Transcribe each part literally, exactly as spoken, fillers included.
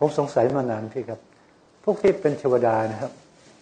ผมสงสัยมานานพี่ครับพวกที่เป็นเทวดานะครับ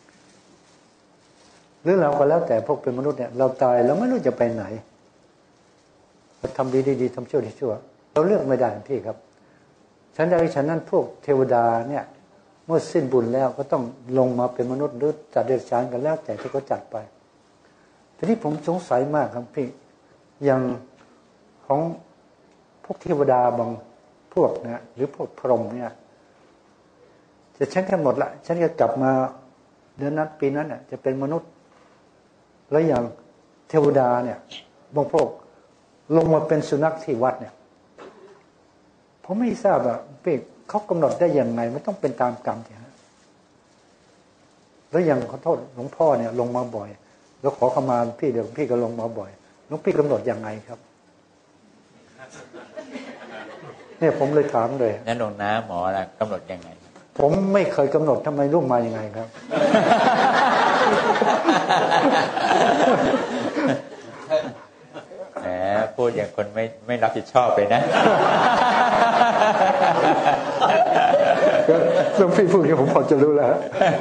หรือเราก็แล้วแต่พวกเป็นมนุษย์เนี่ยเราตายเราไม่รู้จะไปไหนทำดีดีทำชั่วดีชั่วเราเลือกไม่ได้พี่ครับฉันใดฉันนั้นพวกเทวดาเนี่ยเมื่อสิ้นบุญแล้วก็ต้องลงมาเป็นมนุษย์หรือจัดเดรัจฉานกันแล้วแต่ที่เขาจัดไปทีนี้ผมสงสัยมากครับพี่อย่างของพวกเทวดาบางพวกนะหรือพวกพรหมเนี่ยจะฉันแค่หมดละฉันจะกลับมาเดือนนั้นปีนั้นเนี่ยจะเป็นมนุษย์แล้วอย่างเทวดาเนี่ยบางพวกลงมาเป็นสุนัขที่วัดเนี่ยผมไม่ทราบว่าพี่เขากำหนดได้ยังไงไม่ต้องเป็นตามกรรมใช่ไหมแล้วอย่างขอโทษหลวงพ่อเนี่ยลงมาบ่อยแล้วขอขมาพี่เดี๋ยวพี่ก็ลงมาบ่อยหลวงพี่กำหนดยังไงครับเนี่ยผมเลยถามเลยนั่นหลวงน้าหมอล่ะกำหนดยังไงผมไม่เคยกำหนดทำไมลูกมายังไงครับแหมพูดอย่างคนไม่ไม่รับผิดชอบเลยนะเรื่องพี่พูดอย่างผมพอจะรู้แล้ว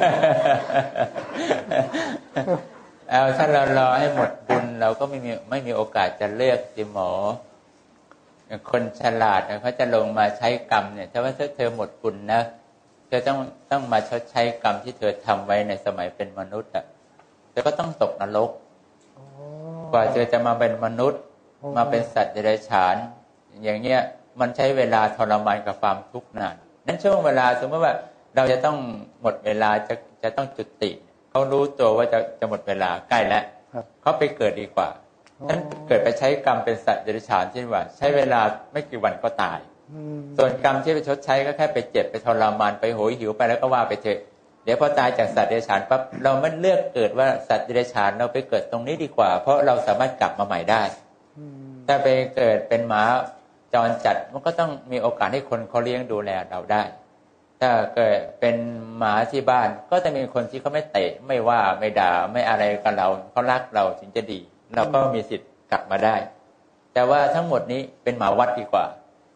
เอาถ้าเรารอให้หมดบุญเราก็ไม่มีไม่มีโอกาสจะเลือกสิหมอคนฉลาดเขาจะลงมาใช้กรรมเนี่ยถ้าว่าถ้าเธอหมดบุญนะเธอต้องต้องมาชดใช้กรรมที่เธอทำไว้ในสมัยเป็นมนุษย์อ่ะเธอก็ต้องตกนรกกว่าเธอจะมาเป็นมนุษย์มาเป็นสัตว์เดรัจฉานอย่างเงี้ยมันใช้เวลาทรมานกับความทุกข์นานนั้นช่วงเวลาสมมติว่าเราจะต้องหมดเวลาจะจะต้องจุติเขารู้ตัวว่าจะจะหมดเวลาใกล้แล้วเขาไปเกิดดีกว่านั้นเกิดไปใช้กรรมเป็นสัตว์เดรัจฉานเช่นว่าใช้เวลาไม่กี่วันก็ตายส่วนกรรมที่ไปชดใช้ก็แค่ไปเจ็บไปทรมานไปโหยหิวไปแล้วก็ว่าไปเถอะเดี๋ยวพอตายจากสัตว์เดรัจฉานปั๊บเราไม่เลือกเกิดว่าสัตว์เดรัจฉานเราไปเกิดตรงนี้ดีกว่าเพราะเราสามารถกลับมาใหม่ได้ถ้าไปเกิดเป็นหมาจรจัดมันก็ต้องมีโอกาสให้คนเขาเลี้ยงดูแลเราได้ถ้าเกิดเป็นหมาที่บ้านก็จะมีคนที่เขาไม่เตะไม่ว่าไม่ด่าไม่อะไรกับเราเขารักเราถึงจะดีเราก็มีสิทธิ์กลับมาได้แต่ว่าทั้งหมดนี้เป็นหมาวัดดีกว่า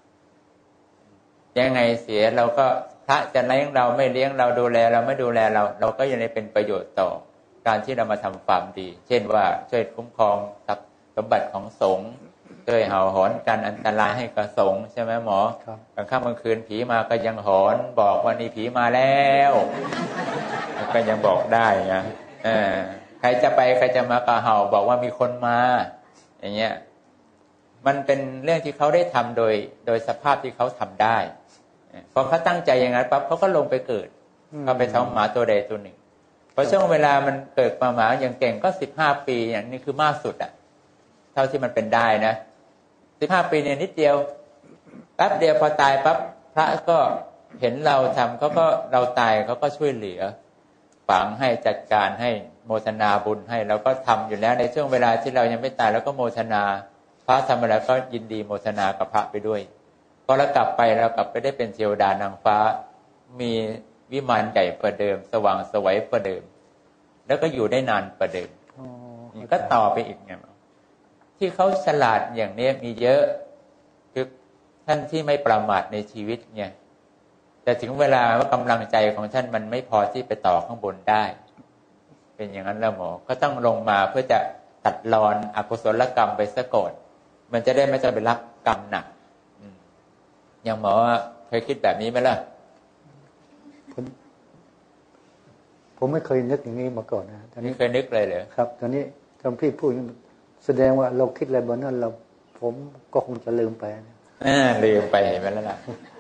ยังไงเสียเราก็พระจะเลี้ยงเราไม่เลี้ยงเราดูแลเราไม่ดูแลเราเราก็ยังได้เป็นประโยชน์ต่อการที่เรามาทำความดีเช่นว่าช่วยคุ้มครองทรัพย์สมบัติของสงฆ์ช่วยเห่าหอนกันอันตรายให้กับสงฆ์ใช่ไหมหมอกลางค่ำกลางคืนผีมาก็ยังหอนบอกว่านี่ผีมาแล้วก็ยังบอกได้นะเออใครจะไปใครจะมาก็เห่าบอกว่ามีคนมาอย่างเงี้ยมันเป็นเรื่องที่เขาได้ทำโดยโดยสภาพที่เขาทำได้พอเขาตั้งใจอย่างนั้นปั๊บเขาก็ลงไปเกิดเขาไปท้องหมาตัวใดตัวหนึ่งพอช่วงเวลามันเกิดมาหมาอย่างเก่งก็สิบห้าปีอย่างนี้คือมากสุดอ่ะเท่าที่มันเป็นได้นะสิบห้าปีเนี่ยนิดเดียวแป๊บเดียวพอตายปั๊บพระก็เห็นเราทำเขาก็เราตายเขาก็ช่วยเหลือฝังให้จัดการให้โมทนาบุญให้เราก็ทำอยู่แล้วในช่วงเวลาที่เรายังไม่ตายแล้วก็โมทนาพระทำอะไรก็ยินดีโมทนากับพระไปด้วยพอเรากลับไปเรากลับไปได้เป็นเทวดานางฟ้ามีวิมานใหญ่กว่าเดิมสว่างไสวกว่าเดิมแล้วก็อยู่ได้นานกว่าเดิมก็ต่อไปอีกไงที่เขาฉลาดอย่างนี้มีเยอะคือท่านที่ไม่ประมาทในชีวิตไงแต่ถึงเวลาว่ากำลังใจของท่านมันไม่พอที่ไปต่อข้างบนได้เป็นอย่างนั้นแล้วหมอก็ต้องลงมาเพื่อจะตัดรอนอกุศลกรรมไปซะก่อนมันจะได้ไม่ต้องไปรับกรรมหนักอย่างหมอเคยคิดแบบนี้ไหมล่ะผมผมไม่เคยนึกอย่างนี้มาก่อนนะตอนนี้เคยนึกเลยเหรอครับตอนนี้ตอนพี่พูดแสดงว่าเราคิดอะไรบนนั้นเราผมก็คงจะลืมไปนะอ่าลืมไปเห็นไหมล่ะ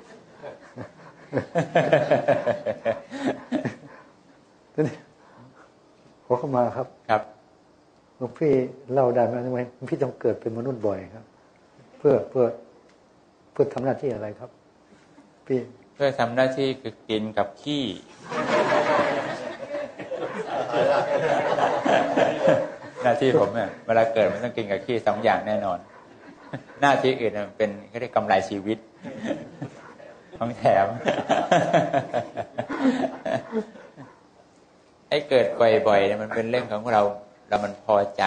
ทีนี้ขอเข้ามาครับครับหลวงพี่เล่าได้ไหมทำไมพี่ต้องเกิดเป็นมนุษย์บ่อยครับเพื่อเพื่อเพื่อทำหน้าที่อะไรครับพี่เพื่อทำหน้าที่คือกินกับขี้หน้าที่ผมเนี่ยเวลาเกิดมันต้องกินกับขี้สองอย่างแน่นอนหน้าที่อื่นมันเป็นเขาเรียกกำไรชีวิตของแถมไอ้เกิดบ่อยๆเนี่ยมันเป็นเรื่องของเราเรามันพอใจ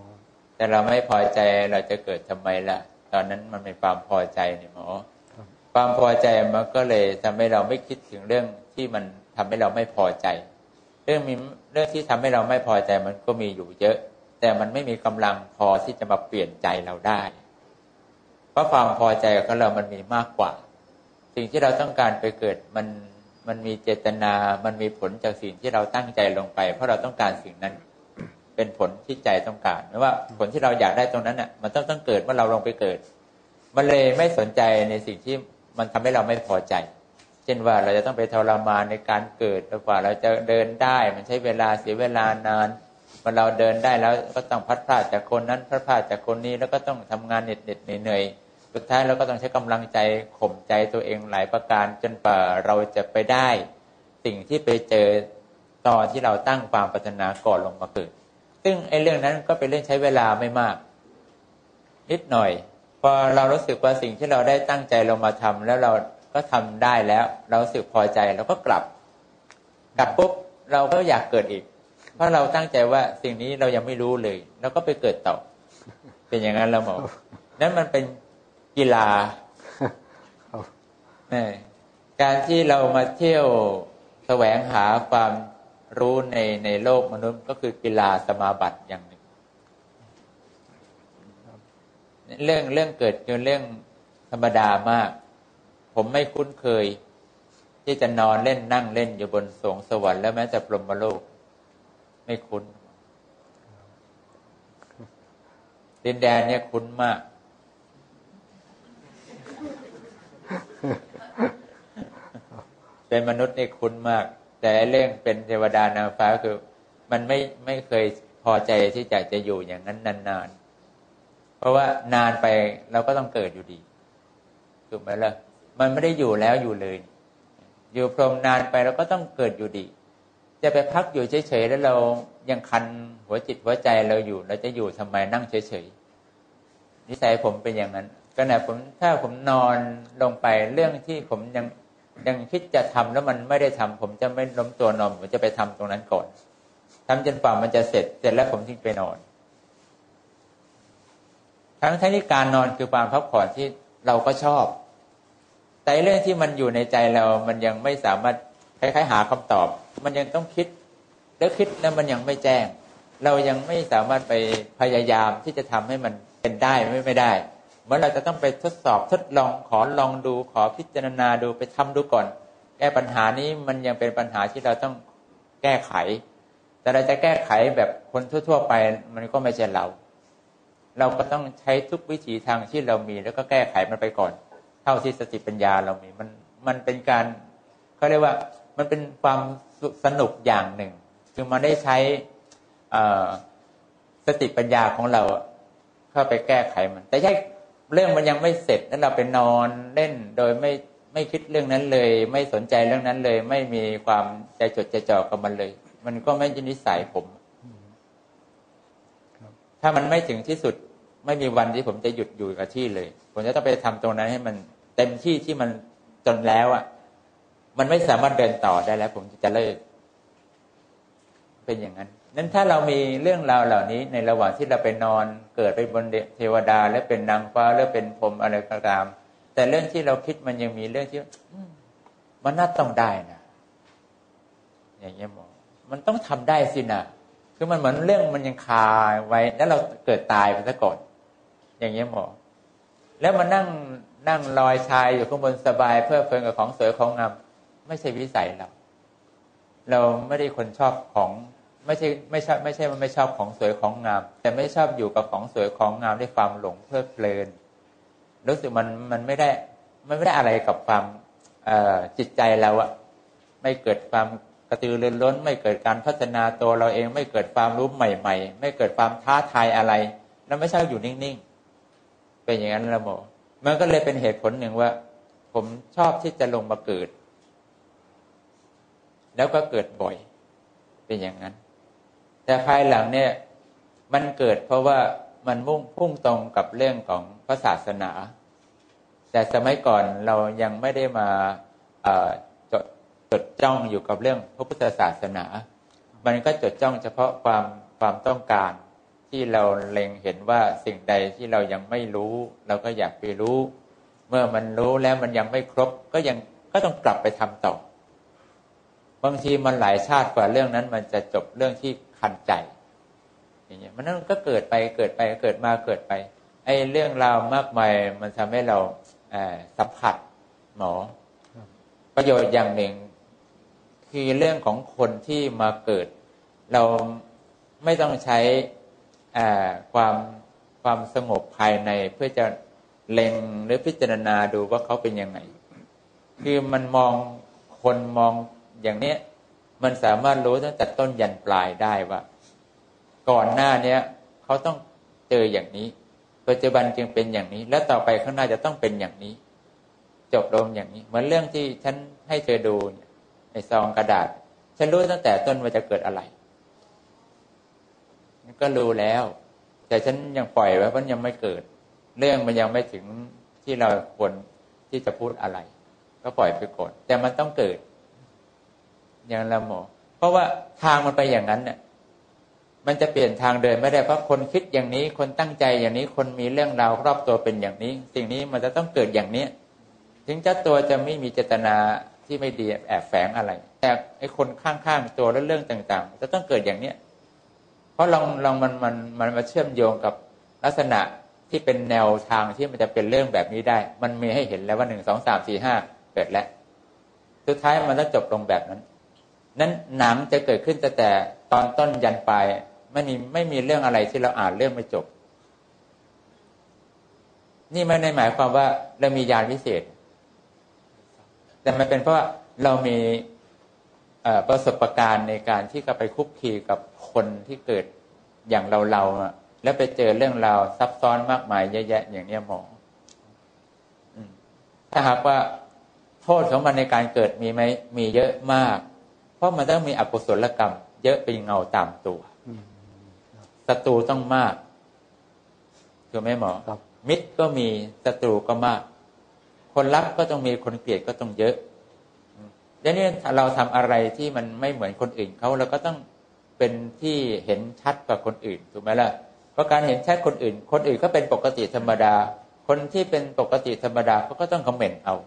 แต่เราไม่พอใจเราจะเกิดทำไมล่ะตอนนั้นมันเป็นความพอใจนี่หมอความพอใจมันก็เลยทำให้เราไม่คิดถึงเรื่องที่มันทำให้เราไม่พอใจเรื่องมีเรื่องที่ทำให้เราไม่พอใจมันก็มีอยู่เยอะแต่มันไม่มีกำลังพอที่จะมาเปลี่ยนใจเราได้เพราะความพอใจของเรามันมีมากกว่าสิ่งที่เราต้องการไปเกิดมันมันมีเจตนามันมีผลจากสิ่งที่เราตั้งใจลงไปเพราะเราต้องการสิ่งนั้นเป็นผลที่ใจต้องการไม่ว่าผลที่เราอยากได้ตรงนั้นน่ะมันต้องต้องเกิดเมื่อเราลงไปเกิดมันเลยไม่สนใจในสิ่งที่มันทำให้เราไม่พอใจเช่นว่าเราจะต้องไปทรมานในการเกิดกว่าเราจะเดินได้มันใช้เวลาเสียเวลานานเมื่อเราเดินได้แล้วก็ต้องพัดพลาดจากคนนั้นพัดพลาดจากคนนี้แล้วก็ต้องทำงานเหน็ดๆเหนื่อยๆสุดท้ายเราก็ต้องใช้กำลังใจข่มใจตัวเองหลายประการจนกว่าเราจะไปได้สิ่งที่ไปเจอตอนที่เราตั้งความปรารถนาก่อนลงมาเกิดซึ่งไอ้เรื่องนั้นก็เป็นเรื่องใช้เวลาไม่มากนิดหน่อยพอเรารู้สึกว่าสิ่งที่เราได้ตั้งใจลงมาทำแล้วเราก็ทำได้แล้วเรารู้สึกพอใจเราก็กลับกลับปุ๊บเราก็อยากเกิดอีกเพราะเราตั้งใจว่าสิ่งนี้เรายังไม่รู้เลยแล้วก็ไปเกิดต่อเป็นอย่างนั้นเราหมอนั่นมันเป็นกีฬาการที่เรามาเที่ยวแสวงหาความรู้ในในโลกมนุษย์ก็คือกีฬาสมาบัติอย่างหนึ่งเรื่องเรื่องเกิดเป็นเรื่องธรรมดามากผมไม่คุ้นเคยที่จะนอนเล่นนั่งเล่นอยู่บนสวงสวรรค์แล้วแม้แต่พรหมโลกไม่คุ้นดินแดนเนี่ยคุ้นมากเป็นมนุษย์นี่คุ้นมากแต่เรื่องเป็นเทวดานางฟ้าคือมันไม่ไม่เคยพอใจที่จะจะอยู่อย่างนั้นนานๆเพราะว่านานไปเราก็ต้องเกิดอยู่ดีถูกไหมล่ะมันไม่ได้อยู่แล้วอยู่เลยอยู่พรหมนานไปเราก็ต้องเกิดอยู่ดีจะไปพักอยู่เฉยๆแล้วเรายังคันหัวจิตหัวใจเราอยู่เราจะอยู่ทำไมนั่งเฉยๆนิสัยผมเป็นอย่างนั้นก็นะผมถ้าผมนอนลงไปเรื่องที่ผมยังยังคิดจะทำแล้วมันไม่ได้ทำผมจะไม่ล้มตัวนอนผมจะไปทำตรงนั้นก่อนทำจนกว่ามันจะเสร็จเสร็จแล้วผมถึงไปนอนทั้งทั้งที่การนอนคือความพักผ่อนที่เราก็ชอบแต่เรื่องที่มันอยู่ในใจเรามันยังไม่สามารถคล้ายๆหาคำตอบมันยังต้องคิดแล้วคิดแล้วมันยังไม่แจ้งเรายังไม่สามารถไปพยายามที่จะทำให้มันเป็นได้ไม่ไม่ได้เหมือนเราจะต้องไปทดสอบทดลองขอลองดูขอพิจารณาดูไปทำดูก่อนแก้ปัญหานี้มันยังเป็นปัญหาที่เราต้องแก้ไขแต่เราจะแก้ไขแบบคนทั่วๆไปมันก็ไม่ใช่เราเราก็ต้องใช้ทุกวิถีทางที่เรามีแล้วก็แก้ไขมันไปก่อนเท่าที่สติปัญญาเรามีมันมันเป็นการเขาเรียกว่ามันเป็นความสนุกอย่างหนึ่งคือมันได้ใช้สติปัญญาของเราเข้าไปแก้ไขมันแต่ใช่เรื่องมันยังไม่เสร็จแล้วเราไปนอนเล่นโดยไม่ไม่คิดเรื่องนั้นเลยไม่สนใจเรื่องนั้นเลยไม่มีความใจจดใจจ่อกับมันเลยมันก็ไม่ใช่นิสัยผมถ้ามันไม่ถึงที่สุดไม่มีวันที่ผมจะหยุดอยู่กับที่เลยผมจะต้องไปทำตรงนั้นให้มันเต็มที่ที่มันจนแล้วอ่ะมันไม่สามารถเดินต่อได้แล้วผมจะเลิกเป็นอย่างนั้นนั้นถ้าเรามีเรื่องราวเหล่านี้ในระหว่างที่เราไปนอนเกิดไปบนเทวดาและเป็นนางฟ้าหรือเป็นพรหมอะไรก็ตามแต่เรื่องที่เราคิดมันยังมีเรื่องที่มันน่าต้องได้นะอย่างเงี้ยหมอมันต้องทำได้สินะคือมันเหมือนเรื่องมันยังคาไว้แล้วเราเกิดตายไปซะก่อนอย่างเงี้ยหมอแล้วมานั่งนั่งลอยชายอยู่ข้างบนสบายเพื่อเพลินกับของสวยของงามไม่ใช่วิสัยเราเราไม่ได้คนชอบของไม่ใช่ไม่ชอบไม่ใช่มันไม่ชอบของสวยของงามแต่ไม่ชอบอยู่กับของสวยของงามด้วยความหลงเพลิดเพลินรู้สึกมันมันไม่ได้มันไม่ได้อะไรกับความจิตใจเราอะไม่เกิดความกระตือรือร้นไม่เกิดการพัฒนาตัวเราเองไม่เกิดความรู้ใหม่ๆไม่เกิดความท้าทายอะไรแล้วไม่ชอบอยู่นิ่งๆเป็นอย่างนั้นละโมมันก็เลยเป็นเหตุผลหนึ่งว่าผมชอบที่จะลงมาเกิดแล้วก็เกิดบ่อยเป็นอย่างนั้นแต่ภายหลังเนี่ยมันเกิดเพราะว่ามันมุ่งพุ่งตรงกับเรื่องของพระศาสนาแต่สมัยก่อนเรายังไม่ได้มาจดจดจ้องอยู่กับเรื่องพระพุทธศาสนามันก็จดจ้องเฉพาะความความต้องการที่เราเล็งเห็นว่าสิ่งใดที่เรายังไม่รู้เราก็อยากไปรู้เมื่อมันรู้แล้วมันยังไม่ครบก็ยังก็ต้องกลับไปทำต่อบางทีมันหลายชาติกว่าเรื่องนั้นมันจะจบเรื่องที่คันใจอย่างเงี้ยมันนั่นก็เกิดไปเกิดไปเกิดมาเกิดไปไอ้เรื่องราวมากมายมันทำให้เราสัมผัสหมอประโยชน์อย่างหนึ่งคือเรื่องของคนที่มาเกิดเราไม่ต้องใช้ความความสงบภายในเพื่อจะเล็งหรือพิจารณาดูว่าเขาเป็นยังไงคือมันมองคนมองอย่างนี้มันสามารถรู้ตั้งแต่ต้นยันปลายได้ว่าก่อนหน้านี้เขาต้องเจออย่างนี้ปัจจุบันจึงเป็นอย่างนี้และต่อไปข้างหน้าจะต้องเป็นอย่างนี้จบลงอย่างนี้เหมือนเรื่องที่ฉันให้เธอดูไอ้ซองกระดาษฉันรู้ตั้งแต่ต้นว่าจะเกิดอะไรก็รู้แล้วแต่ฉันยังปล่อยไว้เพราะยังไม่เกิดเรื่องมันยังไม่ถึงที่เราควรที่จะพูดอะไรก็ปล่อยไปก่อนแต่มันต้องเกิดอย่างละหมอเพราะว่าทางมันไปอย่างนั้นเนี่ยมันจะเปลี่ยนทางเดินไม่ได้เพราะคนคิดอย่างนี้คนตั้งใจอย่างนี้คนมีเรื่องราวรอบตัวเป็นอย่างนี้สิ่งนี้มันจะต้องเกิดอย่างนี้ถึงเจ้าตัวจะไม่มีเจตนาที่ไม่ดีแอบแฝงอะไรแต่ไอ้คนข้างๆตัวและเรื่องต่างๆจะต้องเกิดอย่างเนี้ยเพราะลองลองมันมันมันมาเชื่อมโยงกับลักษณะที่เป็นแนวทางที่มันจะเป็นเรื่องแบบนี้ได้มันมีให้เห็นแล้วว่าหนึ่งสองสามสี่ห้าเกิดแล้วสุดท้ายมันต้องจบลงแบบนั้นนั้นหนังจะเกิดขึ้นแต่แต่ตอนต้นยันปลายไม่มีไม่มีเรื่องอะไรที่เราอ่านเรื่องไม่จบนี่ไม่ได้หมายความว่าเรามีญาณวิเศษแต่มันเป็นเพราะว่าเรามีประสบการณ์ในการที่จะไปคุกคีกับคนที่เกิดอย่างเราเราแล้วไปเจอเรื่องราวซับซ้อนมากมายเยอะแยะอย่างนี้หมอถ้าหากว่าโทษของมันในการเกิดมีไหมมีเยอะมากเพราะมันต้องมีอกุศลกรรมเยอะเป็นเงาตามตัวศัตรูต้องมากถูกไหมหมอมิตรก็มีศัตรูก็มากคนรักก็ต้องมีคนเกลียดก็ต้องเยอะดังนั้นเราทำอะไรที่มันไม่เหมือนคนอื่นเขาเราก็ต้องเป็นที่เห็นชัดกว่าคนอื่นถูกไหมล่ะเพราะการเห็นชัดคนอื่นคนอื่นก็เป็นปกติธรรมดาคนที่เป็นปกติธรรมดาเขาก็ต้องคอมเมนต์เอา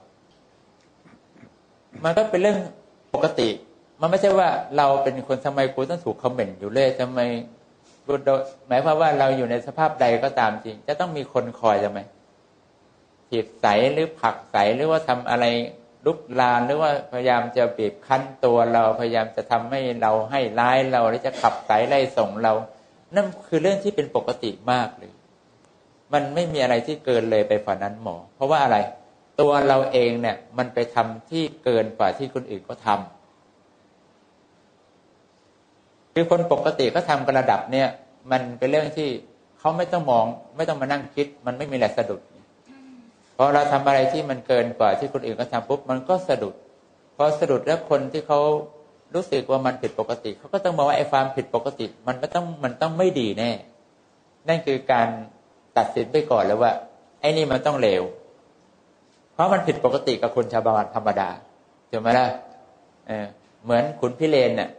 มันก็เป็นเรื่องปกติมันไม่ใช่ว่าเราเป็นคนทำไมกูต้องถูกคอมเมนต์อยู่เลยทำไมกูหมายความว่าเราอยู่ในสภาพใดก็ตามจริงจะต้องมีคนคอยทำไมผิดใสหรือผลักใสหรือว่าทำอะไรลุกลานหรือว่าพยายามจะบีบคั้นตัวเราพยายามจะทำให้เราให้ร้ายเราหรือจะขับไสไล่ส่งเรานั่นคือเรื่องที่เป็นปกติมากเลยมันไม่มีอะไรที่เกินเลยไปฝ่านั้นหมอเพราะว่าอะไรตัวเราเองเนี่ยมันไปทำที่เกินกว่าที่คนอื่นก็ทำคือคนปกติก็ทำกันระดับเนี่ยมันเป็นเรื่องที่เขาไม่ต้องมองไม่ต้องมานั่งคิดมันไม่มีแหละสะดุดพอเราทำอะไรที่มันเกินกว่าที่คนอื่นก็ทำปุ๊บมันก็สะดุดพอสะดุดแล้วคนที่เขารู้สึกว่ามันผิดปกติเขาก็ต้องมองว่าไอ้ความผิดปกติมันไม่ต้องมันต้องไม่ดีแน่นั่นคือการตัดสินไปก่อนแล้วว่าไอ้นี่มันต้องเลวเพราะมันผิดปกติกับคนชาวบ้านธรรมดาถูกไหมล่ะเออเหมือนขุนพิเรนเนี่ย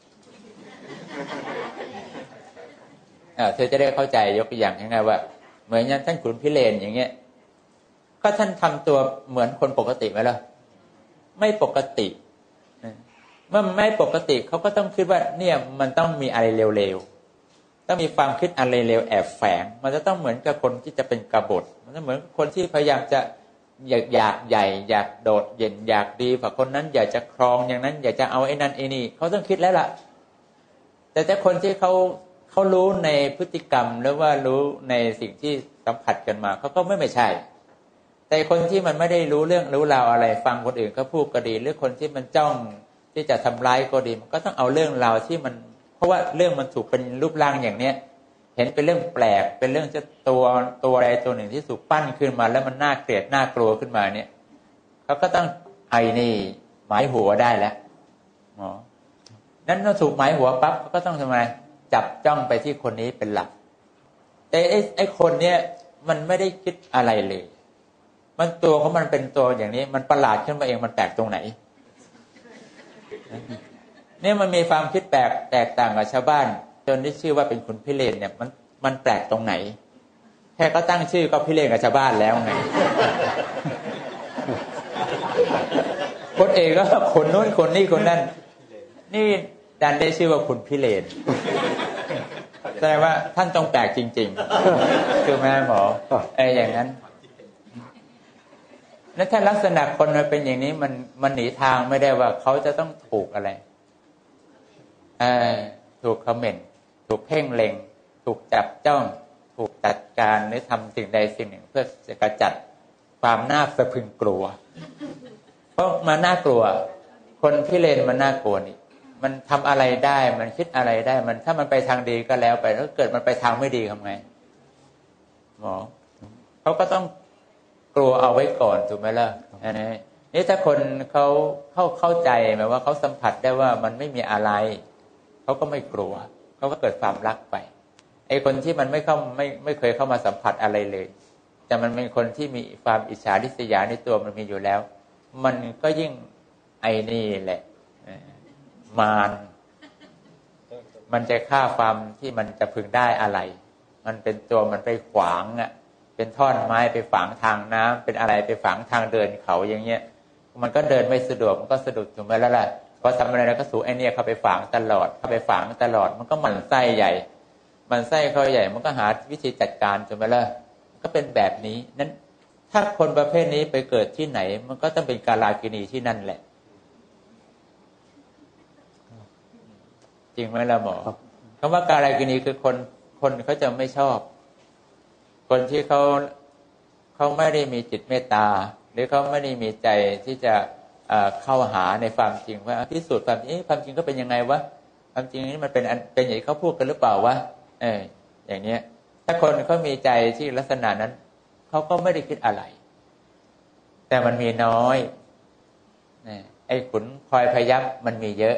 เออเธอจะได้เข้าใจยกตัวอย่างง่ายๆว่าเหมือนอย่างท่านขุนพิเรนอย่างเงี้ยก็ท่านทำตัวเหมือนคนปกติไหมล่ะไม่ปกติเมื่อไม่ปกติเขาก็ต้องคิดว่าเนี่ยมันต้องมีอะไรเร็วๆต้องมีความคิดอะไรเร็วแอบแฝงมันจะต้องเหมือนกับคนที่จะเป็นกบฏมันจะเหมือนคนที่พยายามจะอยากอยากใหญ่อยากโดดเด่นอยากดีกว่าคนนั้นอยากจะครองอย่างนั้นอยากจะเอาไอ้นั่นไอ้นี่เขาต้องคิดแล้วล่ะแต่ถ้าคนที่เขาเขารู้ในพฤติกรรมหรือว่ารู้ในสิ่งที่สัมผัสกันมาเขาก็ไม่ไม่ใช่แต่คนที่มันไม่ได้รู้เรื่องรู้ราวอะไรฟังคนอื่นเขาพูดก็ดีหรือคนที่มันจ้องที่จะทำร้ายก็ดีมันก็ต้องเอาเรื่องราวที่มันเพราะว่าเรื่องมันถูกเป็นรูปร่างอย่างเนี้ยเห็นเป็นเรื่องแปลกเป็นเรื่องจะตัวตัวอะไรตัวหนึ่งที่ถูกปั้นขึ้นมาแล้วมันน่าเกลียดน่ากลัวขึ้นมาเนี่ยเขาก็ต้องไอ้นี่หมายหัวได้แล้วอ๋อนั้นเราถูกหมายหัวปั๊บเขาก็ต้องทำไมจับจ้องไปที่คนนี้เป็นหลักแต่ไอ้ไอ้คนเนี้ยมันไม่ได้คิดอะไรเลยมันตัวของมันเป็นตัวอย่างนี้มันประหลาดขึ้นมาเองมันแปลกตรงไหนเนี่ยมันมีความคิดแปลกแตกต่างกับชาวบ้านจนได้ชื่อว่าเป็นขุนพิเรนเนี่ยมันมันแปลกตรงไหนแค่ก็ตั้งชื่อก็พิเรนกับชาวบ้านแล้วไงคนเอกก็คนนู้นคนนี้คนนั้นนี่ดันได้ชื่อว่าคุณพิเรนแสดงว่าท่านต้องแปลกจริงๆคือแม่หมอไอ้อย่างนั้นแล้วถ้าลักษณะคนมันเป็นอย่างนี้มันมันหนีทางไม่ได้ว่าเขาจะต้องถูกอะไรเออถูกคอมเมนต์ถูกเพ่งเล็งถูกจับจ้องถูกจัดการหรือทำสิ่งใดสิ่งหนึ่งเพื่อจะกระจัดความน่าสะพรึงกลัวเพราะมันน่ากลัวคนพิเรนมันน่ากลัวนี่มันทำอะไรได้มันคิดอะไรได้มันถ้ามันไปทางดีก็แล้วไปถ้าเกิดมันไปทางไม่ดีทำไงหมอเขาก็ต้องกลัวเอาไว้ก่อนถูกไหมล่ะอันนี้นี่ถ้าคนเขาเข้าเข้าใจหมายว่าเขาสัมผัสได้ว่ามันไม่มีอะไรเขาก็ไม่กลัวเขาก็เกิดความรักไปไอ้คนที่มันไม่เข้าไม่ไม่เคยเข้ามาสัมผัสอะไรเลยแต่มันเป็นคนที่มีความอิจฉาริษยาในตัวมันมีอยู่แล้วมันก็ยิ่งไอ้นี่แหละมารมันจะฆ่าความที่มันจะพึงได้อะไรมันเป็นตัวมันไปขวางอ่ะเป็นท่อนไม้ไปฝังทางน้ำเป็นอะไรไปฝังทางเดินเขาอย่างเงี้ยมันก็เดินไม่สะดวกมันก็สะดุดถูกไหมล่ะล่ะพอทำอะไรแล้วก็สูไอ้เนี่ยเข้าไปฝังตลอดเข้าไปฝังตลอดมันก็หมั่นไส้ใหญ่มันไส้เขาใหญ่มันก็หาวิธีจัดการถูกไหมล่ะก็เป็นแบบนี้นั้นถ้าคนประเภทนี้ไปเกิดที่ไหนมันก็ต้องเป็นกาลากินีที่นั่นแหละจริงไหมล่ะหมอคำว่ากาลากินีคือคนคนเขาจะไม่ชอบคนที่เขาเขาไม่ได้มีจิตเมตตาหรือเขาไม่ได้มีใจที่จะเข้าหาในความจริงว่าพิสูจน์ความจริงความจริงก็เป็นยังไงวะความจริงนี้มันเป็นเป็นอย่างที่เขาพูดกันหรือเปล่าวะเอออย่างเนี้ยถ้าคนเขามีใจที่ลักษณะนั้นเขาก็ไม่ได้คิดอะไรแต่มันมีน้อยไอ้ขุนพลอยพยับมันมีเยอะ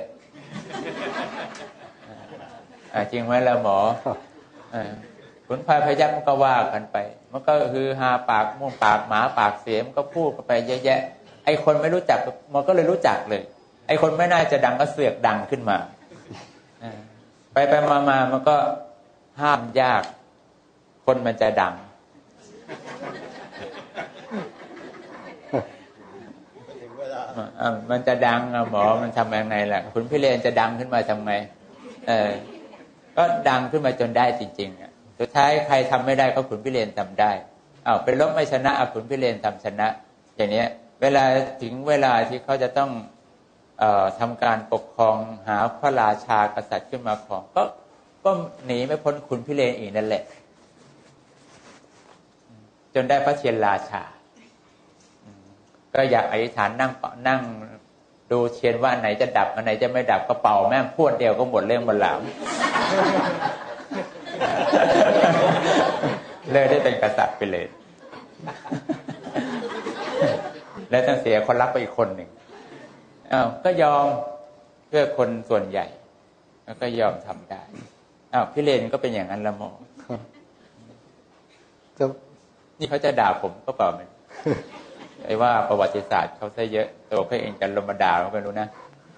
จริงไหมล่ะหมอขุนพลอยพยับมันก็ว่ากันไปมันก็คือหาปากม่วงปากหมาปากเสียมันก็พูดกันไปเยอะแยะไอ้คนไม่รู้จักมันก็เลยรู้จักเลยไอ้คนไม่น่าจะดังก็เสือกดังขึ้นมาไปไปมามามันก็ห้ามยากคนมันจะดังมันจะดังอะหมอมันทำยังไงล่ะขุนพิเรนจะดังขึ้นมาทำไงเออก็ดังขึ้นมาจนได้จริงๆอ่ะสุดท้ายใครทำไม่ได้ก็ขุนพิเรนทำได้อ้าวเป็นลบไม่ชนะเอาขุนพิเรนทำชนะอย่างนี้เวลาถึงเวลาที่เขาจะต้องเอ่อทำการปกครองหาพระราชากษัตริย์ขึ้นมาครองก็ก็หนีไม่พ้นขุนพิเรนอีกนั่นแหละจนได้พระเทียนราชาก็อยากอธิษฐานนั่งนั่งดูเทียนว่าอันไหนจะดับอันไหนจะไม่ดับก็เป่าแม่งพวดเดียวก็หมดเรื่องหมดราวเลยได้เป็นกษัตริย์ไปเลยแล้วต้องเสียคนรักไปอีกคนหนึ่งอ้าวก็ยอมเพื่อคนส่วนใหญ่แล้วก็ยอมทำได้อ้าวพี่เลนก็เป็นอย่างนั้นละหมอนี่เขาจะด่าผมก็เปล่ามันไอ้ว่าประวัติศาสตร์เขาซะเยอะตัวเขาเองจะลงมาด่าเขาไม่รู้นะ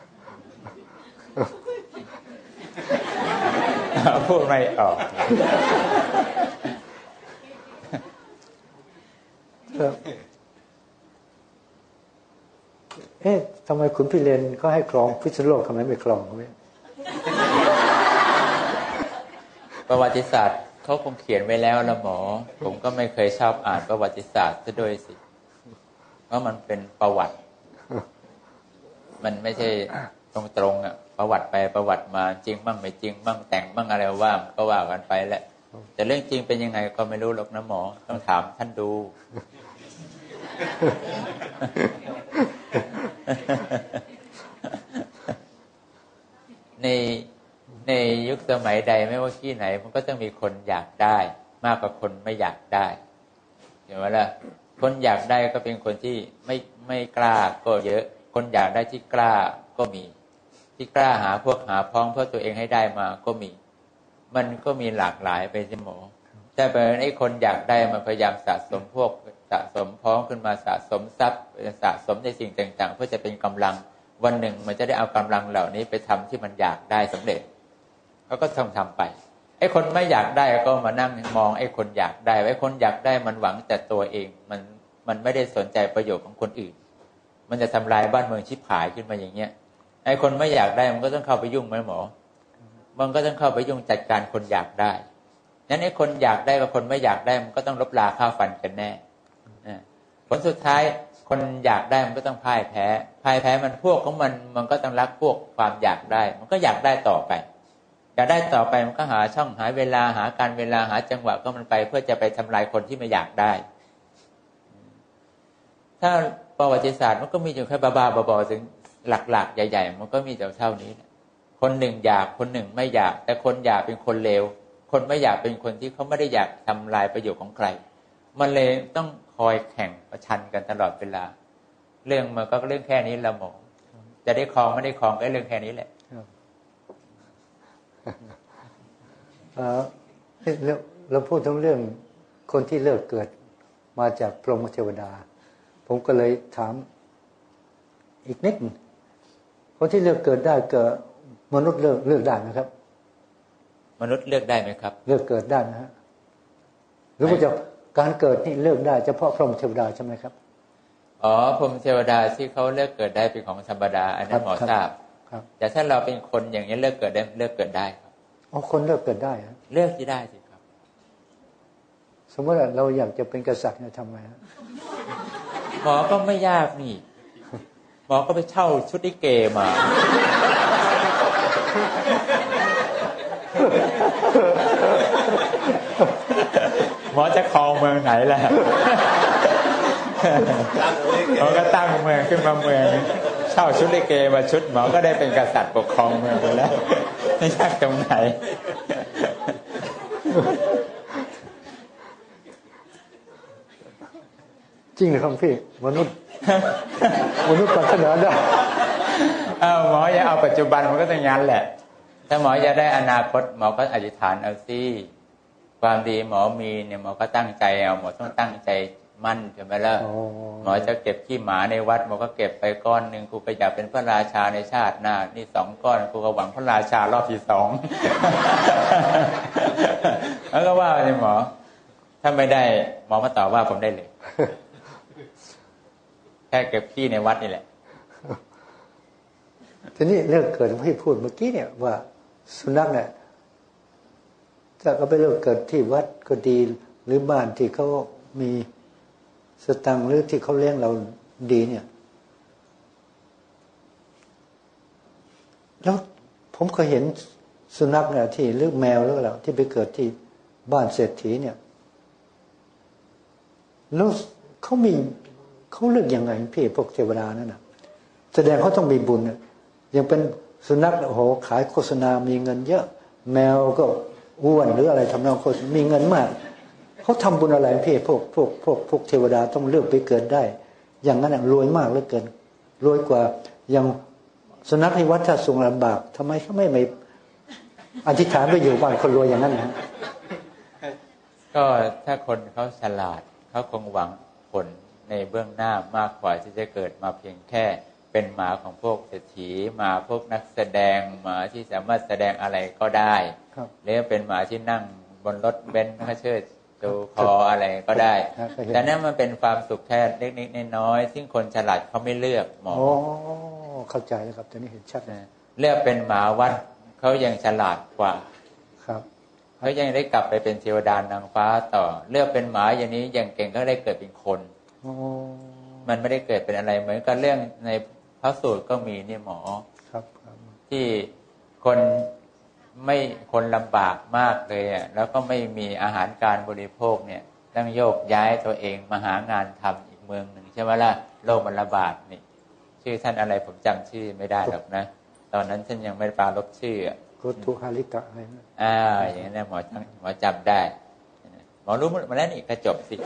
พูดไม่ออกเอ๊ะทำไมขุนพิเรนก็ให้ครองพิษณุโลกทำไมไม่ครองเขาไม่ประวัติศาสตร์เขาคงเขียนไว้แล้วละหมอผมก็ไม่เคยชอบอ่านประวัติศาสตร์ซะด้วยสิเพราะมันเป็นประวัติมันไม่ใช่ตรงๆอ่ะประวัติไปประวัติมาจริงบ้างไม่จริงบ้างแต่งบ้างอะไรว่าก็ว่ากันไปแหละแต่เรื่องจริงเป็นยังไงก็ไม่รู้หรอกนะหมอต้องถามท่านดูในในยุคสมัยใดไม่ว่าที่ไหนมันก็ต้องมีคนอยากได้มากกว่าคนไม่อยากได้เห็นไหมล่ะคนอยากได้ก็เป็นคนที่ไม่ไม่กล้าก็เยอะคนอยากได้ที่กล้าก็มีที่กล้าหาพวกหาพ้องเพื่อตัวเองให้ได้มาก็มีมันก็มีหลากหลายไปสิหมอแต่เป็นไอ้คนอยากได้มันพยายามสะสมพวกสะสมพ้องขึ้นมาสะสมทรัพย์สะสมในสิ่งต่างๆเพื่อจะเป็นกำลังวันหนึ่งมันจะได้เอากำลังเหล่านี้ไปทำที่มันอยากได้สำเร็จเขาก็ทำทำไปไอ้คนไม่อยากได้ก็มานั่งมองไอ้คนอยากได้ไอ้คนอยากได้มันหวังแต่ตัวเองมันมันไม่ได้สนใจประโยชน์ของคนอื่นมันจะทำลายบ้านเมืองชิบหายขึ้นมาอย่างเงี้ยไอ้คนไม่อยากได้มันก็ต้องเข้าไปยุ่งไหมหมอมันก็ต้องเข้าไปยุ่งจัดการคนอยากได้นั้นไอ้คนอยากได้กับคนไม่อยากได้มันก็ต้องลบราค่าฟันกันแน่ผลสุดท้ายคนอยากได้มันก็ต้องพ่ายแพ้พ่ายแพ้มันพวกของมันมันก็ต้องรักพวกความอยากได้มันก็อยากได้ต่อไปอยากได้ต่อไปมันก็หาช่องหาเวลาหาการเวลาหาจังหวะก็มันไปเพื่อจะไปทำลายคนที่ไม่อยากได้ถ้าประวัติศาสตร์มันก็มีอยู่แค่บ้าๆบอๆถึงหลักๆใหญ่ๆมันก็มีแต่เท่านี้คนหนึ่งอยากคนหนึ่งไม่อยากแต่คนอยากเป็นคนเลวคนไม่อยากเป็นคนที่เขาไม่ได้อยากทำลายประโยชน์ของใครมันเลยต้องคอยแข่งประชันกันตลอดเวลาเรื่องมันก็เรื่องแค่นี้ละหมอจะได้ครองไม่ได้ครองก็เรื่องแค่นี้แหละเราเราพูดถึงเรื่องคนที่เลือกเกิดมาจากพรหมเทวดาผมก็เลยถามอีกนิดคนที่เลือกเกิดได้เกิดมนุษย์เลือกเลือกได้ไหมครับมนุษย์เลือกได้ไหมครับเลือกเกิดได้นะฮะหรือว่าจะการเกิดนี่เลือกได้เฉพาะพรหมเทวดาใช่ไหมครับอ๋อพรหมเทวดาที่เขาเลือกเกิดได้เป็นของธรรมดาอันนั้นหมอทราบแต่ถ้าเราเป็นคนอย่างนี้เลือกเกิดได้เลือกเกิดได้ครับอ๋อคนเลือกเกิดได้ฮะเลือกที่ได้สิครับสมมติว่าเราอยากจะเป็นกษัตริย์เนี่ยทำไงฮะหมอก็ไม่ยากนี่หมอก็ไปเช่าชุดลิเกมาหมอจะครองเมืองไหนล่ะหมอก็ตั้งเมืองขึ้นมาเมืองเช่าชุดลิเกมาชุดหมอก็ได้เป็นกษัตริย์ปกครองเมืองไปแล้วไม่ยากตรงไหนจริงเหรอครับพี่มนุษย์มนุษย์ปรารถนาได้อ้าวหมออย่าเอาปัจจุบันมันก็ต้องงั้นแหละถ้าหมอจะได้อนาคตหมอก็อธิษฐานเอาสิความดีหมอมีเนี่ยหมอก็ตั้งใจเอาหมอต้องตั้งใจมั่นใช่ไหมล่ะหมอจะเก็บขี้หมาในวัดหมอก็เก็บไปก้อนหนึ่งกูก็อยากเป็นพระราชาในชาติหน้านี่สองก้อนกูก็หวังพระราชารอบที่สองแล้วก็ว่าเลยหมอถ้าไม่ได้หมอมาตอบว่าผมได้เลยแค่เก็บขี้ในวัดนี่แหละทีนี้เรื่องเกิดที่พูดเมื่อกี้เนี่ยว่าสุนัขเนี่ยถ้าเขาไปเลือกเกิดที่วัดก็ดีหรือบ้านที่เขามีสตังค์หรือที่เขาเลี้ยงเราดีเนี่ยแล้วผมเคยเห็นสุนัขเนี่ยที่หรือแมวหรืออะไรที่ไปเกิดที่บ้านเศรษฐีเนี่ยแล้วเขามีเขาเลือกยังไงพี่พวกเทวดานั่นน่ะแสดงเขาต้องมีบุญเนี่ยยังเป็นสุนัขโอ้โหขายโฆษณามีเงินเยอะแมวก็อ้วนหรืออะไรทำนองโฆษณามีเงินมากเขาทำบุญอะไรพี่พวกพวกพวกพวกเทวดาต้องเลือกไปเกิดได้อย่างนั้นรวยมากเหลือเกินรวยกว่าอย่างสุนัขที่วัดท่าสุงลำบากทำไมเขาไม่ไม่อธิษฐานไปอยู่บ้านคนรวยอย่างนั้นนะก็ถ้าคนเขาฉลาดเขาคงหวังผลในเบื้องหน้ามากกว่าที่จะเกิดมาเพียงแค่เป็นหมาของพวกเศรษฐีหมาพวกนักแสดงหมาที่สามารถแสดงอะไรก็ได้หรือเป็นหมาที่นั่งบนรถเบนซ์เขาเชิดดูคออะไรก็ได้แต่นั่นมันเป็นความสุขแค่เล็กๆน้อยๆซึ่งคนฉลาดเขาไม่เลือกหมออ๋อเข้าใจแล้วครับตอนนี้เห็นชัดนะเลือกเป็นหมาวัดเขายังฉลาดกว่าครับเขายังได้กลับไปเป็นเทวดานางฟ้าต่อเลือกเป็นหมาอย่างนี้อย่างเก่งก็ได้เกิดเป็นคนมันไม่ได้เกิดเป็นอะไรเหมือนกับเรื่องในพระสูตรก็มีนี่หมอครับที่คนไม่คนลำบากมากเลยอ่ะแล้วก็ไม่มีอาหารการบริโภคเนี่ยต้องโยกย้ายตัวเองมาหางานทำอีกเมืองหนึ่งใช่ไหมล่ะโรคมันระบาดนี่ชื่อท่านอะไรผมจำชื่อไม่ได้หรอกนะตอนนั้นฉันยังไม่ปรารบชื่อกุตุหาริกะอะไรนะอ่าอย่างนี้หมอหมอจำได้หมอรู้มาแล้วนี่ก็จบสิ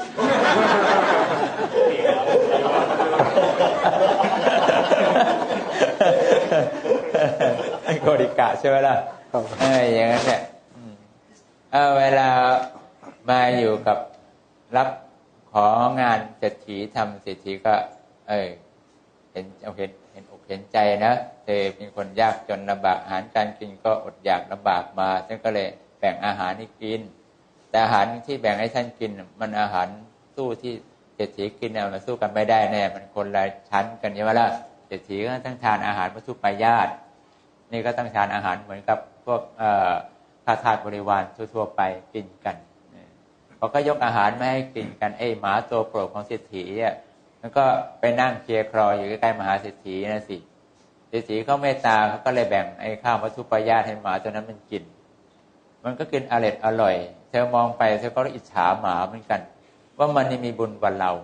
โกริกะใช่ไหมล่ะเอออย่างนั้นเนี่ยเออเวลามาอยู่กับรับของานเศรษฐีทำเศรษฐีก็เออเห็นเอาเห็นเห็นอกเห็นใจนะเธอเป็นคนยากจนลำบากอาหารการกินก็อดอยากลำบากมาฉันก็เลยแบ่งอาหารให้กินแต่อาหารที่แบ่งให้ท่านกินมันอาหารสู้ที่เศรษฐีกินเอามาสู้กันไม่ได้แน่มันคนละชั้นกันใช่ไหมล่ะเศรษฐีก็ต้องทานอาหารมัทุปายาตนี่ก็ต้องทานอาหารเหมือนกับพวกข้าทาสบริวารทั่วๆไปกินกันเขาก็ยกอาหารมาให้กินกันไอ้หมาตัวโปรดของเศรษฐีอ่ะแล้วก็ไปนั่งเคลียร์คลออยู่ใกล้ๆมหาเศรษฐีนะสิเศรษฐีเขาเมตตาเขาก็เลยแบ่งไอ้ข้าวมัทุปายาตให้หมาตัวนั้นมันกินมันก็กินอร่อยอร่อยเธอมองไปเธอก็อิจฉาหมาเหมือนกันว่ามันนี่มีบุญกว่าเรา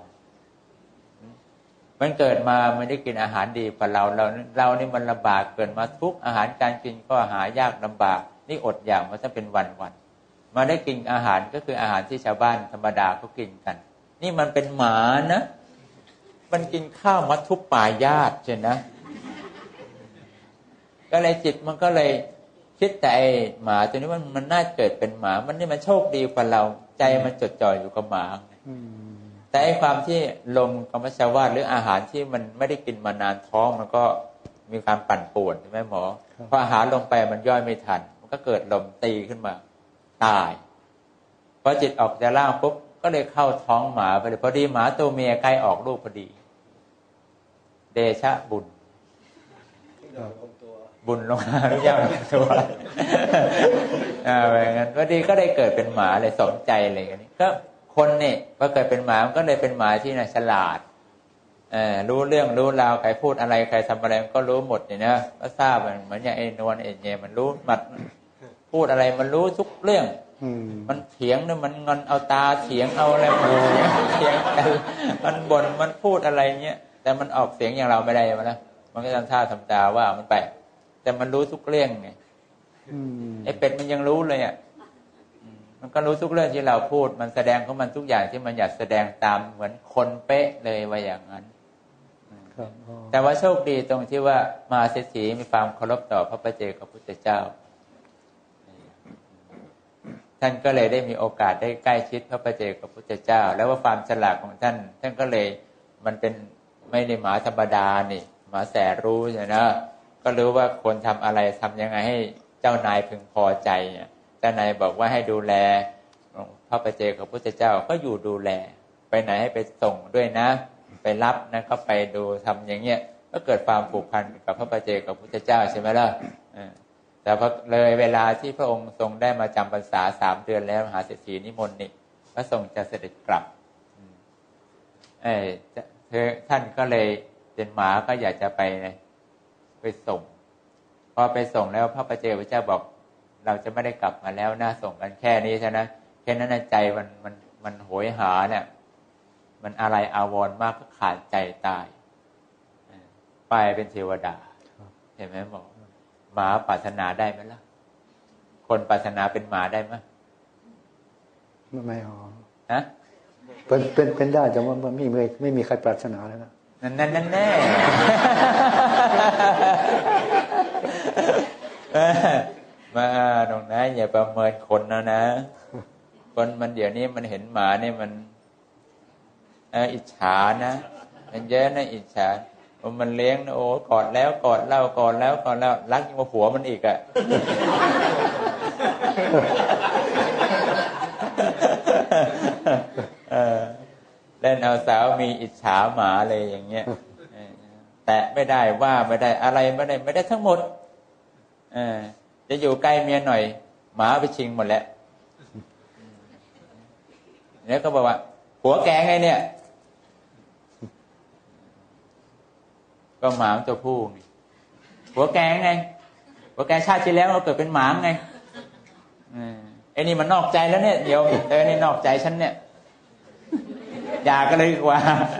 มันเกิดมามันได้กินอาหารดีกว่าเราเราเรานี่มันลำบากเกินมาทุกอาหารการกินก็หายากลำบากนี่อดอยากมาตั้งเป็นวันๆมาได้กินอาหารก็คืออาหารที่ชาวบ้านธรรมดาเขากินกันนี่มันเป็นหมานะมันกินข้าวมัทุปายาตใช่นะก็เลยจิตมันก็เลยคิดแต่ไอ้หมาตัวนี้มันมันน่าเกิดเป็นหมามันนี่มันโชคดีกว่าเราใจมันจดจ่ออยู่กับหมาแต่ไอ้ความที่ลมกรรมชาวาสหรืออาหารที่มันไม่ได้กินมานานท้องมันก็มีการปั่นป่วนใช่ไหมหมอพออาหารลงไปมันย่อยไม่ทันมันก็เกิดลมตีขึ้นมาตายพอจิตออกจากร่างปุ๊บก็เลยเข้าท้องหมาไปเลยพอดีหมาตัวเมียใกล้ออกลูกพอดีเดชะบุญบุญลงมาหรือยังตัวอ่าอย่างนั้นพอดีก็ได้เกิดเป็นหมาเลยสมใจอะไรอย่างนี้ก็คนเนี่ยพอเกิดเป็นหมามันก็เลยเป็นหมาที่น่าฉลาดเออรู้เรื่องรู้ราวใครพูดอะไรใครทำอะไรมันก็รู้หมดเนี่ยนะก็ทราบเหมือนอย่างไอ้นวลไอ้เงี้ยมันรู้หมดพูดอะไรมันรู้ทุกเรื่องมันเถียงเนี่ยมันงอนเอาตาเถียงเอาอะไรมันเถียงเถียงกันมันบ่นมันพูดอะไรเงี้ยแต่มันออกเสียงอย่างเราไม่ได้มาแล้วมันก็ทำท่าทำตาว่ามันไปแต่มันรู้ทุกเรื่องไงไอ้เป็ดมันยังรู้เลยอ่ะมันก็รู้ทุกเรื่องที่เราพูดมันแสดงของมันทุกอย่างที่มันอยากแสดงตามเหมือนคนเป๊ะเลยว่าอย่างนั้นแต่ว่าโชคดีตรงที่ว่ามหาเศรษฐีมีความเคารพต่อพระปัจเจกพุทธเจ้าท่านก็เลยได้มีโอกาสได้ใกล้ชิดพระปัจเจกพุทธเจ้าแล้วว่าความฉลาดของท่านท่านก็เลยมันเป็นไม่ได้หมาธรรมดานี่หมาแสรู้ใช่ไหมก็รู้ว่าควรทำอะไรทำยังไงให้เจ้านายพึงพอใจเนี่ยเจ้านายบอกว่าให้ดูแลพระปัจเจกพุทธเจ้าก็อยู่ดูแลไปไหนให้ไปส่งด้วยนะไปรับนะก็ไปดูทำอย่างเงี้ยก็เกิดความผูกพันกับพระปัจเจกพุทธเจ้าใช่ไหมล่ะแต่พอเลยเวลาที่พระองค์ทรงได้มาจำพรรษาสามเดือนแล้วมหาเศรษฐีนิมนต์นี่ก็ทรงจะเสด็จกลับเออเธอท่านก็เลยเป็นหมาก็อยากจะไปไปส่งพอไปส่งแล้วพระปัจเจกพุทธเจ้าบอกเราจะไม่ได้กลับมาแล้วน่าส่งกันแค่นี้ใช่ไหมแค่นั้นใจมันมันมันโหยหาเนี่ยมันอะไรอาวรณ์มากก็ขาดใจตายไปเป็นเทวดาเห็นไหมหมอหมาปรารถนาได้ไหมล่ะคนปรารถนาเป็นหมาได้ไหมไม่ไม่อ๋อฮะเป็นเป็นเป็นได้แต่ว่าไม่ไม่ไม่มีใครปรารถนาแล้วนะนั่นนั่นนั่นแน่มาตรงนั้นอย่าประเมินคนนะนะคนมันเดี๋ยวนี้มันเห็นหมาเนี่ยมันอิจฉานะมันเยอะนะอิจฉามันเลี้ยงโอ้กอดแล้วกอดเล่ากอดแล้วกอดแล้วรักยิ่งกว่าผัวมันอีกอ่ะเล่นเอาสาวมีอิจฉาหมาเลยอย่างเงี้ยแต่ไม่ได้ว่าไม่ได้อะไรไม่ได้ไม่ได้ทั้งหมดจะอยู่ใกล้เมียหน่อยหมาไปชิงหมดแล้วแล้วก็บอกว่าผัวแกไงเนี่ยก็หมาตัวผู้นี่ผัวแกไงผัวแกชาติที่แล้วเราเกิดเป็นหมาไงไอ้นี่มันนอกใจแล้วเนี่ยเดี๋ยวเธอนี่นอกใจฉันเนี่ยอย่ากันเลยดีกว่า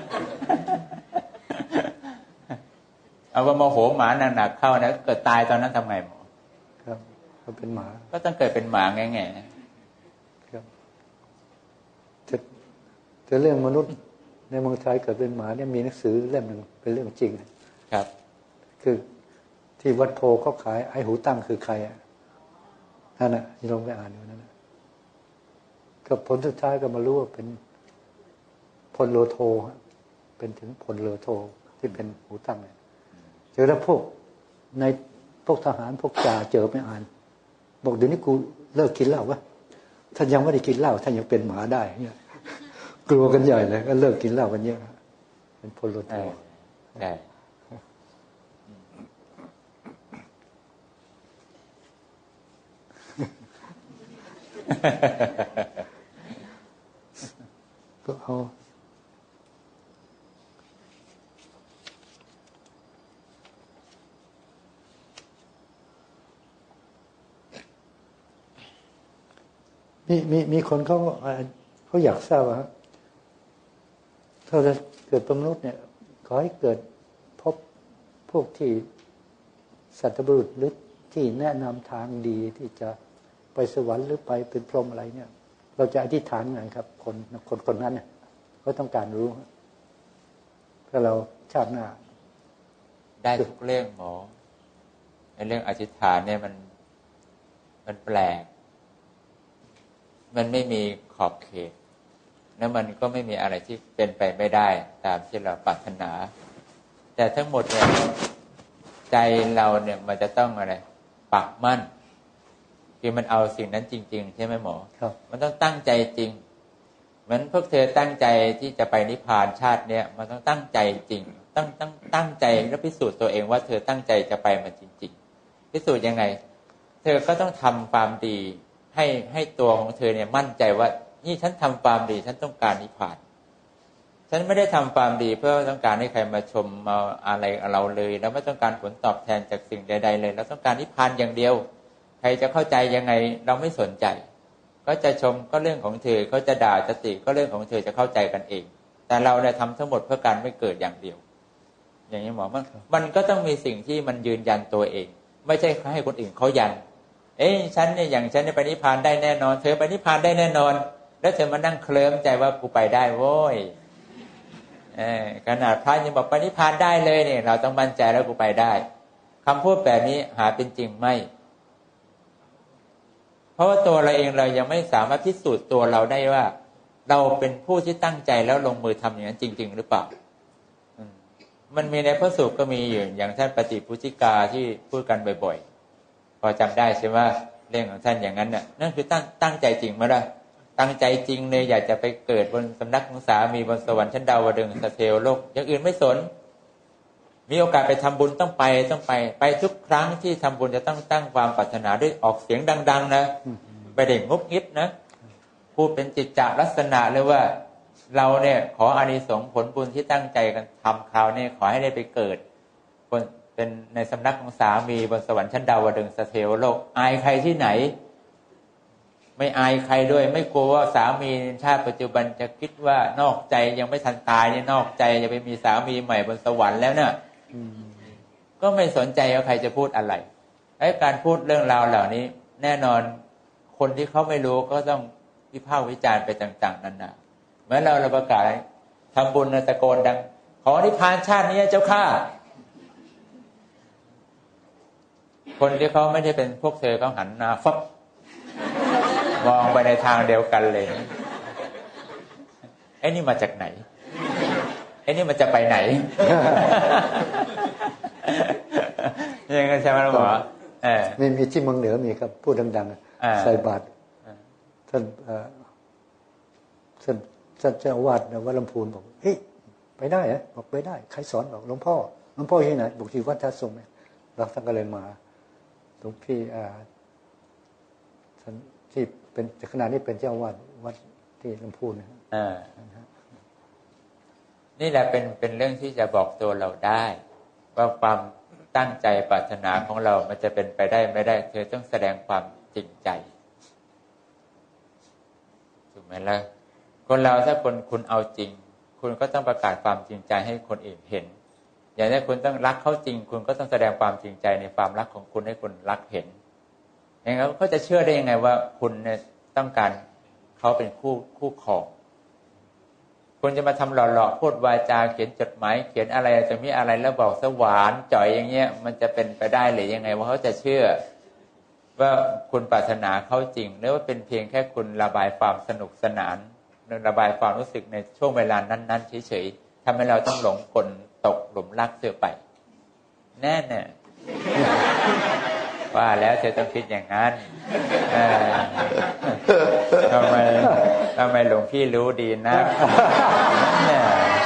เอาว่าโมโหหมาหนักๆเข้านะเกิดตายตอนนั้นทำไงหมอครับก็เป็นหมาก็ต้องเกิดเป็นหมาไงไงครับจะจะเรื่องมนุษย์ในเมืองไทยเกิดเป็นหมาเนี่ยมีหนังสือเล่มหนึ่งเป็นเรื่องจริงครับคือที่วัดโพเขาขายไอ้หูตั้งคือใครอ่ะนั่นน่ะลองไปอ่านดูนั่นน่ะก็ผลสุดท้ายก็มารู้ว่าเป็นพลโลโทเป็นถึงพลโลโทที่เป็นหูตั้งเนี่ยเจอแล้วพวกในพวกทหารพวกจ่าเจอไม่อ่านบอกเดี๋ยวนี้กูเลิกกินเหล้าวะท่านยังไม่ได้กินเหล้าท่านยังเป็นหมาได้เนี่ยกลัวกันใหญ่เลยก็เลิกกินเหล้ากันเยอะเป็นพลโทใช่ก็เอามีมีมีคนเขาเขาอยากทราบว่าถ้าเราเกิดเป็นมนุษย์เนี่ยขอให้เกิดพบพวกที่สัตบุรุษหรือที่แนะนำทางดีที่จะไปสวรรค์หรือไปเป็นพรหมอะไรเนี่ยเราจะอธิษฐานไงครับคนคนคนนั้นเนี่ยเขาต้องการรู้ถ้าเราชาติหน้าได้ทุกเรื่องหมอในเรื่องอธิษฐานเนี่ยมันมันแปลกมันไม่มีขอบเขตแล้วมันก็ไม่มีอะไรที่เป็นไปไม่ได้ตามที่เราปรารถนาแต่ทั้งหมดเนี่ยใจเราเนี่ยมันจะต้องอะไรปักมั่นคือมันเอาสิ่งนั้นจริงๆใช่ไหมหมอครับมันต้องตั้งใจจริงเหมือนพวกเธอตั้งใจที่จะไปนิพพานชาติเนี้ยมันต้องตั้งใจจริงต้องตั้งตั้งใจและพิสูจน์ตัวเองว่าเธอตั้งใจจะไปมันจริงๆพิสูจน์ยังไงเธอก็ต้องทำความดีให้ให้ตัวของเธอเนี่ยมั่นใจว่านี่ฉันทำความดีฉันต้องการนิพพานฉันไม่ได้ทำความดีเพื่อต้องการให้ใครมาชมมาอะไรเราเลยแล้วไม่ต้องการผลตอบแทนจากสิ่งใดๆเลยเราต้องการนิพพานอย่างเดียวใครจะเข้าใจยังไงเราไม่สนใจก็จะชมก็เรื่องของเธอเขาจะด่าจะติก็เรื่องของเธอจะเข้าใจกันเองแต่เราเนี่ยทำทั้งหมดเพื่อการไม่เกิดอย่างเดียวอย่างนี้หมอมันมันก็ต้องมีสิ่งที่มันยืนยันตัวเองไม่ใช่ให้คนอื่นเขายันเอ้ยฉันเนี่ยอย่างฉันเนี่ยไปนิพพานได้แน่นอนเธอไปนิพพานได้แน่นอนแล้วเธอมานั่งเคลิ้มใจว่ากูไปได้โว้ยเออขนาดพระยังบอกไปนิพพานได้เลยเนี่ยเราต้องมั่นใจแล้วกูไปได้คำพูดแบบนี้หาเป็นจริงไหมเพราะว่าตัวเราเองเรายังไม่สามารถพิสูจน์ตัวเราได้ว่าเราเป็นผู้ที่ตั้งใจแล้วลงมือทำอย่างนั้นจริงๆหรือเปล่ามันมีในพระสูตรก็มีอยู่อย่างท่านปฏิพุทธิกาที่พูดกันบ่อยๆพอจำได้ใช่ไหมเรื่องของท่านอย่างนั้นน่ะนั่นคือตั้งตั้งใจจริงไหมล่ะตั้งใจจริงเลยอยากจะไปเกิดบนสำนักของสามีบนสวรรค์ชั้นดาวดึงสเทวโลกอย่างอื่นไม่สนมีโอกาสไปทำบุญต้องไปต้องไปไปทุกครั้งที่ทำบุญจะต้องตั้งความปรารถนาด้วยออกเสียงดังๆนะไปเด่งงุบงิบนะพูดเป็นจิตจลักษณะเลยว่าเราเนี่ยขออานิสงส์ผลบุญที่ตั้งใจกันทำคราวนี้ขอให้ได้ไปเกิดเป็นในสำนักของสามีบนสวรรค์ชั้นดาวดึงสเทวโลกอายใครที่ไหนไม่อายใครด้วยไม่กลัวว่าสามีชาติปัจจุบันจะคิดว่านอกใจยังไม่ทันตายเนี่ยนอกใจจะไปมีสามีใหม่บนสวรรค์แล้วเนี่ยก็ไม่สนใจว่าใครจะพูดอะไรไอ้การพูดเรื่องราวเหล่านี้แน่นอนคนที่เขาไม่รู้ก็ต้องวิพากษ์วิจารณ์ไปต่างๆนานาเหมือนเราเราประกาศทำบุญตะโกนดังขอนิพพานชาตินี้เจ้าข้าคนที่เขาไม่ได้เป็นพวกเธอเขาหันหน้าฟับมองไปในทางเดียวกันเลยไอ้นี่มาจากไหนไอ้นี่มันจะไปไหนยังไงใช่ไหมหมอเออมีมีที่เมืองเหนือมีครับพูดดังๆใส่บาตรท่านท่านท่านเจ้าอาวาสวัดลำพูนบอกเฮ้ยไปได้เหรอบอกไปได้ใครสอนบอกหลวงพ่อหลวงพ่อที่ไหนบอกที่วัดท่าทรงเนี่ยเราท่านก็เลยมาหลวงพี่ท่านที่เป็นขณะนี้เป็นเจ้าอาวาสวัดที่ลำพูนนะนี่แหละเป็นเป็นเรื่องที่จะบอกตัวเราได้ว่าความตั้งใจปรารถนาของเรามันจะเป็นไปได้ไม่ได้เธอต้องแสดงความจริงใจถูกไหมล่ะคนเราถ้าคนคุณเอาจริงคุณก็ต้องประกาศความจริงใจให้คนอื่นเห็นอย่างนี้คุณต้องรักเขาจริงคุณก็ต้องแสดงความจริงใจในความรักของคุณให้คนรักเห็นอย่างนั้นเขาจะเชื่อได้ยังไงว่าคุณเนี่ยต้องการเขาเป็นคู่คู่ครองคุณจะมาทำหล่อๆพูดวาจาเขียนจดหมายเขียนอะไรจะมีอะไรแล้วบอกสวานจ่อยอย่างเงี้ยมันจะเป็นไปได้หรือยังไงว่าเขาจะเชื่อว่าคุณปรารถนาเขาจริงหรือว่าเป็นเพียงแค่คุณระบายความสนุกสนานระบายความรู้สึกในช่วงเวลานั้นๆเฉยๆทำให้เราต้องหลงกลตกหลุมรักเสื่อไปแน่ๆว่าแล้วเธอต้องคิดอย่างนั้นทำไมทำไมหลวงพี่รู้ดีนะเนี่ย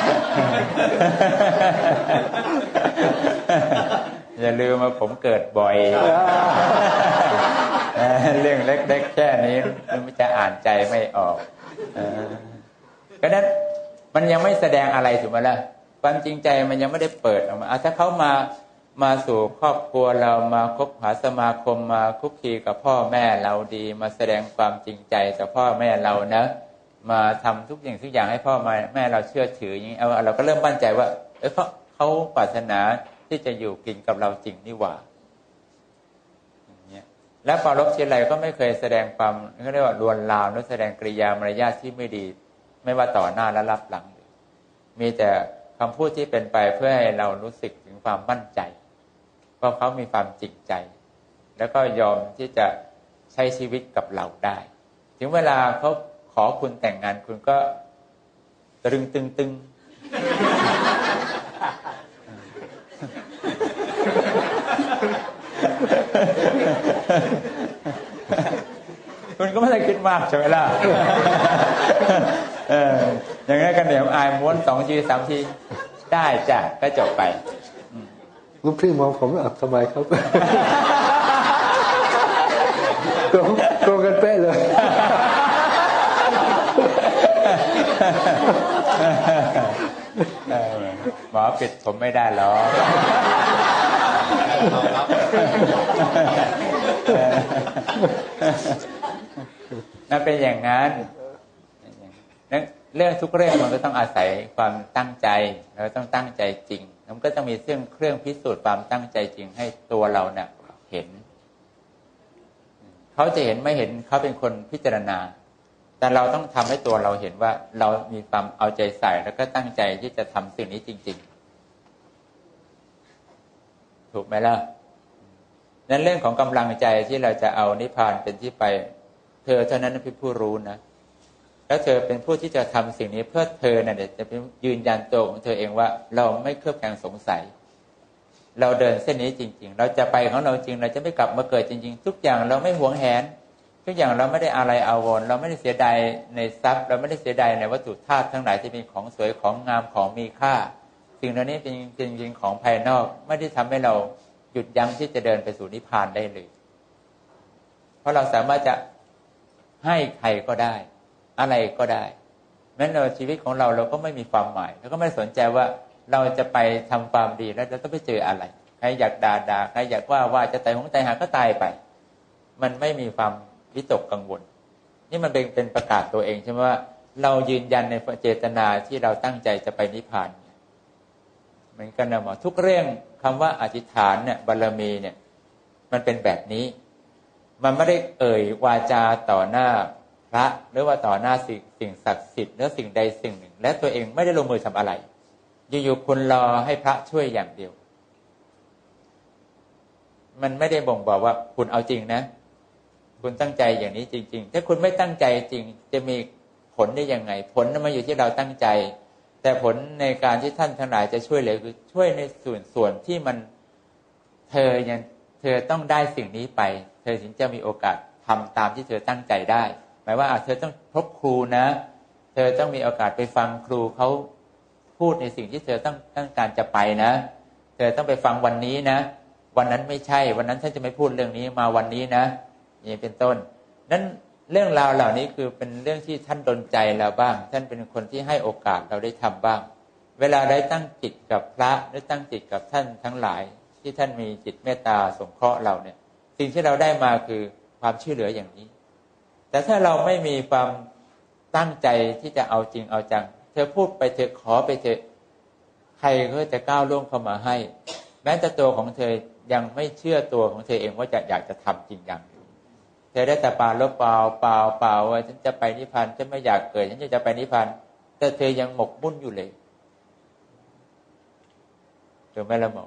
อย่าลืมว่าผมเกิดบ่อยเรื่องเล็กๆแค่นี้มันจะอ่านใจไม่ออกก็นั้นมันยังไม่แสดงอะไรถูกไหมล่ะความจริงใจมันยังไม่ได้เปิดออกมาถ้าเขามามาสู่ครอบครัวเรามาคบหาสมาคมมาคุกคีกับพ่อแม่เราดีมาแสดงความจริงใจต่อพ่อแม่เรานะมาทำทุกอย่างทุกอย่างให้พ่อแม่เราเชื่อถืออย่างนี้เอาเราก็เริ่มมั่นใจว่าเออเขาเขาปรารถนาที่จะอยู่กินกับเราจริงนี่หว่าอย่างเงี้ยและปารภทีไรก็ไม่เคยแสดงความเขาเรียกว่าลวนลามหรือแสดงกริยามารยาทที่ไม่ดีไม่ว่าต่อหน้าและรับหลังมีแต่คำพูดที่เป็นไปเพื่อให้เรารู้สึกถึงความมั่นใจเพราะเขามีความจริงใจแล้วก็ยอมที่จะใช้ชีวิตกับเราได้ถึงเวลาเขาขอคุณแต่งงานคุณก็ตรึงตึงตึงคุณก็ไม่ได้คิดมากใช่ไหมล่ะเอออย่างนั้นก็เหนียวอายม้วนสองทีสามทีได้จ้ะก็จบไปลูกพี่มองผมอ่ะทำไมครับโกงโกงกันเป๊ะเลยหมอปิดผมไม่ได้หรอกนั่นเป็นอย่างนั้นเรื่องทุกเรื่องมันก็ต้องอาศัยความตั้งใจเราต้องตั้งใจจริงมันก็ต้องมีเครื่องเครื่องพิสูจน์ความตั้งใจจริงให้ตัวเราเนี่ยเห็นเขาจะเห็นไม่เห็นเขาเป็นคนพิจารณาแต่เราต้องทำให้ตัวเราเห็นว่าเรามีความเอาใจใส่แล้วก็ตั้งใจที่จะทำสิ่งนี้จริงๆถูกไหมล่ะนั้นเรื่องของกำลังใจที่เราจะเอานิพพานเป็นที่ไปเธอเท่านั้นเป็นผู้รู้นะแล้วเธอเป็นผู้ที่จะทำสิ่งนี้เพื่อเธอเนี่ยจะเป็นยืนยันตัวของเธอเองว่าเราไม่เคลือบแคลงสงสัยเราเดินเส้นนี้จริงๆเราจะไปของเราจริงเราจะไม่กลับมาเกิดจริงๆทุกอย่างเราไม่หวงแหนทุกอย่างเราไม่ได้อะไรอาวรณ์เราไม่ได้เสียดายในทรัพย์เราไม่ได้เสียดายในวัตถุธาตุทั้งหลายที่เป็นของสวยของงามของมีค่าสิ่งเหล่านี้เป็นจริงๆของภายนอกไม่ได้ทำให้เราหยุดยั้งที่จะเดินไปสู่นิพพานได้เลยเพราะเราสามารถจะให้ใครก็ได้อะไรก็ได้แม้ในชีวิตของเราเราก็ไม่มีความหมายแล้วก็ไม่สนใจว่าเราจะไปทำความดีแล้วเราต้องไปเจออะไรใครอยากด่าด่าใครอยากว่าว่าจะตายหงตายหาก็ตายไปมันไม่มีความวิตกกังวลนี่มันเป็นเป็นประกาศตัวเองใช่ไหมว่าเรายืนยันในเจตนาที่เราตั้งใจจะไปนิพพานเหมือนกันนะหมอทุกเรื่องคำว่าอธิษฐานเนี่ยบารมีเนี่ยมันเป็นแบบนี้มันไม่ได้เอ่ยวาจาต่อหน้าพระหรือว่าต่อหน้าสิ่งสิ่งศักดิ์สิทธิ์หรือสิ่งใดสิ่งหนึ่งและตัวเองไม่ได้ลงมือทำอะไรอยู่ๆคุณรอให้พระช่วยอย่างเดียวมันไม่ได้บ่งบอกว่าคุณเอาจริงนะคุณตั้งใจอย่างนี้จริงๆถ้าคุณไม่ตั้งใจจริงจะมีผลได้ยังไงผลมันอยู่ที่เราตั้งใจแต่ผลในการที่ท่านทั้งหลายจะช่วยเหลือคือช่วยในส่วนส่วนที่มันเธอยังเธอต้องได้สิ่งนี้ไปเธอถึงจะมีโอกาสทำตามที่เธอตั้งใจได้หมายว่าเธอต้องพบครูนะเธอต้องมีโอกาสไปฟังครูเขาพูดในสิ่งที่เธอต้องต้องการจะไปนะเธอต้องไปฟังวันนี้นะวันนั้นไม่ใช่วันนั้นท่านจะไม่พูดเรื่องนี้มาวันนี้นะนี่เป็นต้นนั้นเรื่องราวเหล่านี้คือเป็นเรื่องที่ท่านดลใจเราบ้างท่านเป็นคนที่ให้โอกาสเราได้ทำบ้างเวลาได้ตั้งจิตกับพระหรือตั้งจิตกับท่านทั้งหลายที่ท่านมีจิตเมตตาสงเคราะห์เราเนี่ยสิ่งที่เราได้มาคือความช่วยเหลืออย่างนี้แต่ถ้าเราไม่มีความตั้งใจที่จะเอาจริงเอาจังเธอพูดไปเธอขอไปเธอใครก็จะก้าวล่วงเข้ามาให้แม้แต่ตัวของเธอยังไม่เชื่อตัวของเธอเองว่าจะอยากจะทำจริงอย่างเธอได้แต่ปาลบเปล่าเปล่าเปล่าว่าฉันจะไปนิพพานฉันไม่อยากเกิดฉันจะไปนิพพานแต่เธอยังหมกมุ่นอยู่เลยถูกไหมล่ะหมอ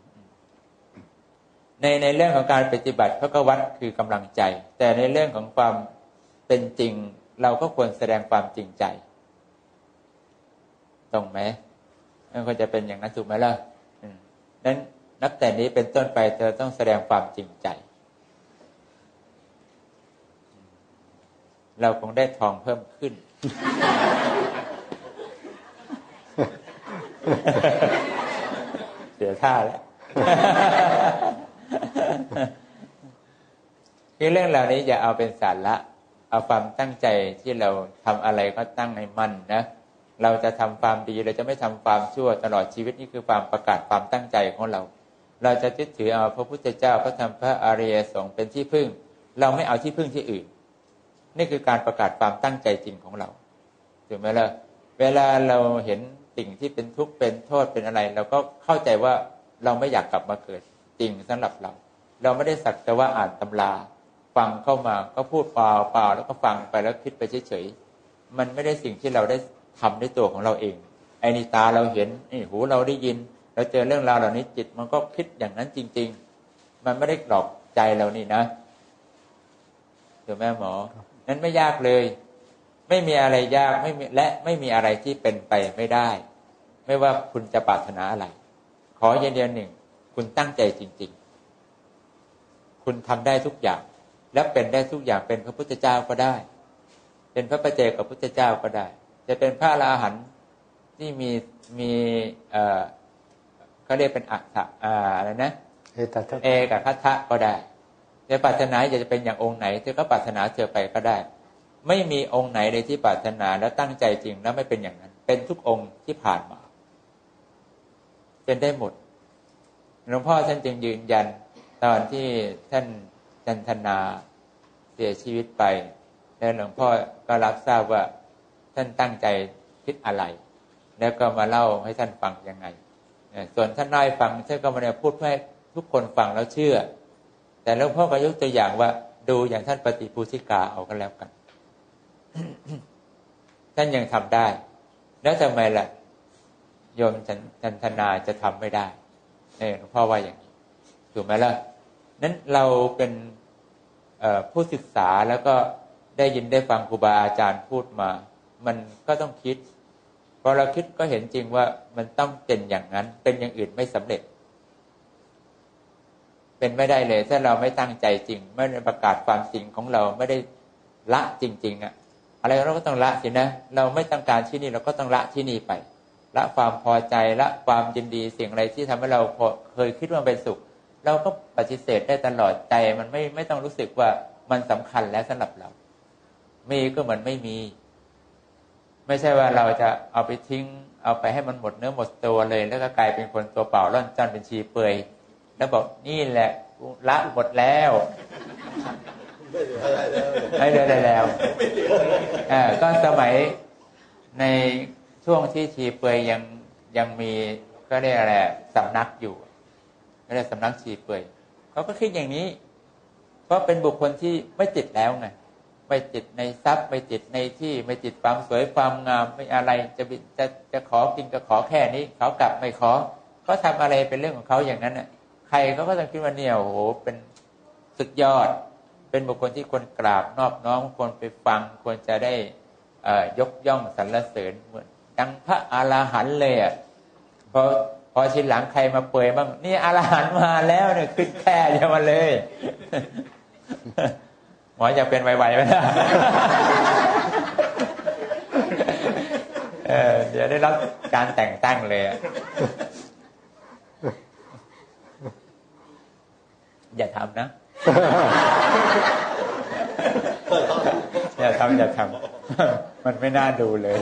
ในในเรื่องของการปฏิบัติพระกวัตคือกำลังใจแต่ในเรื่องของความเป็นจริงเราก็ควรแสดงความจริงใจตรงไหมมันก็จะเป็นอย่างนั้นถูกไหมล่ะนั้นนับแต่นี้เป็นต้นไปเธอต้องแสดงความจริงใจเราคงได้ทองเพิ่มขึ้น เสียท่าแล้วคือเรื่องเหล่านี้อย่าเอาเป็นสาระเอาความตั้งใจที่เราทำอะไรก็ตั้งให้มั่นนะเราจะทำความดีเราจะไม่ทำความชั่วตลอดชีวิตนี่คือความประกาศความตั้งใจของเราเราจะยึดถือเอาพระพุทธเจ้าพระธรรมพระอริยสงฆ์เป็นที่พึ่งเราไม่เอาที่พึ่งที่อื่นนี่คือการประกาศความตั้งใจจริงของเราถูกไหมล่ะเวลาเราเห็นสิ่งที่เป็นทุกข์เป็นโทษเป็นอะไรเราก็เข้าใจว่าเราไม่อยากกลับมาเกิดจริงสำหรับเราเราไม่ได้สักแต่ว่าอ่านตำราฟังเข้ามาก็พูดเปล่าเปล่าแล้วก็ฟังไปแล้วคิดไปเฉยๆมันไม่ได้สิ่งที่เราได้ทำด้วยตัวของเราเองไอ้นี่ตาเราเห็นนี่หูเราได้ยินเราเจอเรื่องราวเหล่านี้จิตมันก็คิดอย่างนั้นจริงๆมันไม่ได้หลอกใจเรานี่นะถูกไหมหมอนั้นไม่ยากเลยไม่มีอะไรยากไม่มีและไม่มีอะไรที่เป็นไปไม่ได้ไม่ว่าคุณจะปรารถนาอะไรขออย่างเดียวหนึ่งคุณตั้งใจจริงๆคุณทำได้ทุกอย่างและเป็นได้ทุกอย่างเป็นพระพุทธเจ้าก็ได้เป็นพระปัจเจกพุทธเจ้าก็ได้จะเป็นพระอรหันต์ที่มีมีเอ่อเขาเรียกเป็นอัฏฐะอ่าอะไรนะเอตทัคเอกคัตถะก็ได้จะปรารถนาอยากจะเป็นอย่างองค์ไหนเธอก็ปรารถนาเธอไปก็ได้ไม่มีองค์ไหนเลยที่ปรารถนาแล้วตั้งใจจริงแล้วไม่เป็นอย่างนั้นเป็นทุกองค์ที่ผ่านมาเป็นได้หมดหลวงพ่อท่านจึงยืนยันตอนที่ท่านจันทนาเสียชีวิตไปแล้วหลวงพ่อก็รับทราบว่าท่านตั้งใจคิดอะไรแล้วก็มาเล่าให้ท่านฟังยังไงส่วนท่านน้อยฟังท่านก็มาพูดให้ทุกคนฟังแล้วเชื่อแต่หลวงพ่อก็ยกตัวอย่างว่าดูอย่างท่านปฏิปูสิกาเอาก็แล้วกัน ท่านยังทำได้แล้วทำไมล่ะโยมจันทนาจะทำไม่ได้เออหลวงพ่อว่าอย่างนี้ถูกไหมล่ะนั้นเราเป็นผู้ศึกษาแล้วก็ได้ยินได้ฟังครูบาอาจารย์พูดมามันก็ต้องคิดพอเราคิดก็เห็นจริงว่ามันต้องเป็นอย่างนั้นเป็นอย่างอื่นไม่สำเร็จเป็นไม่ได้เลยถ้าเราไม่ตั้งใจจริงไม่ได้ประกาศความจริงของเราไม่ได้ละจริงๆอะอะไรเราก็ต้องละสินะเราไม่ต้องการที่นี่เราก็ต้องละที่นี่ไปละความพอใจละความยินดีสิ่งอะไรที่ทำให้เราเคยคิดว่าเป็นสุขเราก็ปฏิเสธได้ตลอดใจมันไม่ไม่ต้องรู้สึกว่ามันสำคัญแล้วสำหรับเรามีก็เหมือนไม่มีไม่ใช่ว่าเราจะเอาไปทิ้งเอาไปให้มันหมดเนื้อหมดตัวเลยแล้วก็กลายเป็นคนตัวเปล่าร่อนจ้อนเป็นชีเปลือยแล้วบอกนี่แหละละหมดแล้วไม่เหลืออะไรแล้วอ่าก็สมัยในช่วงที่ชีเปลือยยังยังมีก็เรียกอะไรสำนักอยู่ก็เรียกสำนักชีเปลือยเขาก็คิดอย่างนี้เพราะเป็นบุคคลที่ไม่ติดแล้วไงไม่ติดในทรัพย์ไม่ติดในที่ไม่ติดความสวยความงามไม่อะไรจะจะจะขอกินก็ขอแค่นี้เขากลับไม่ขอเขาทำอะไรเป็นเรื่องของเขาอย่างนั้นน่ะใครเขาก็ต้องคิดว่าเนี่ยโอ้โหเป็นสุดยอดเป็นบุคคลที่ควรกราบนอบน้อมควรไปฟังควรจะได้ยกย่องสรรเสริญเหมือนดังพระอรหันต์เลยอ่ะพอพอชิ้นหลังใครมาเปยบ้างนี่อรหันต์มาแล้วเนี่ยขึ้นแค่จะมาเลยหมออยากเป็นไวๆไหมล่ะเออเดี๋ยวได้รับการแต่งตั้งเลยอย่าทำนะอย่าทำอย่าทำมันไม่น่าดูเลย